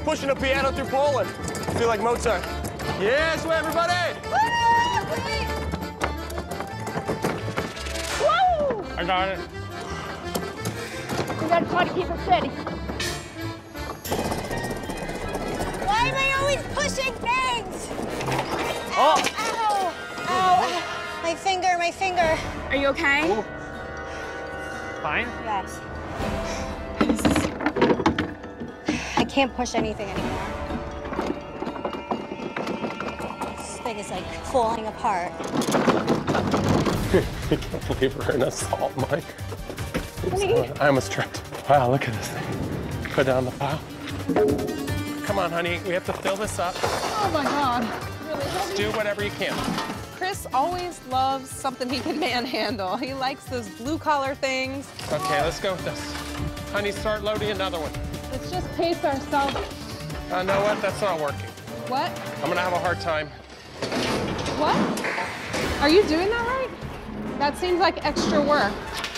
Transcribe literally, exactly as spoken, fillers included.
pushing a piano through Poland. I feel like Mozart. Yes, way, everybody! Woo! I got it. We gotta try to keep it steady. Why am I always pushing things? Oh! Ow! Ow! My finger, my finger. Are you okay? Ooh. Fine? Yes. I can't push anything anymore. This thing is like falling apart. I can't believe we're in a salt mine. I almost tripped. Wow, look at this thing. Put down the pile. Come on, honey, we have to fill this up. Oh my God. Really Just do whatever you can. Chris always loves something he can manhandle. He likes those blue collar things. Okay, let's go with this. Honey, start loading another one. Let's just pace ourselves. I know what? That's not working. What? I'm gonna have a hard time. What? Are you doing that right? That seems like extra work.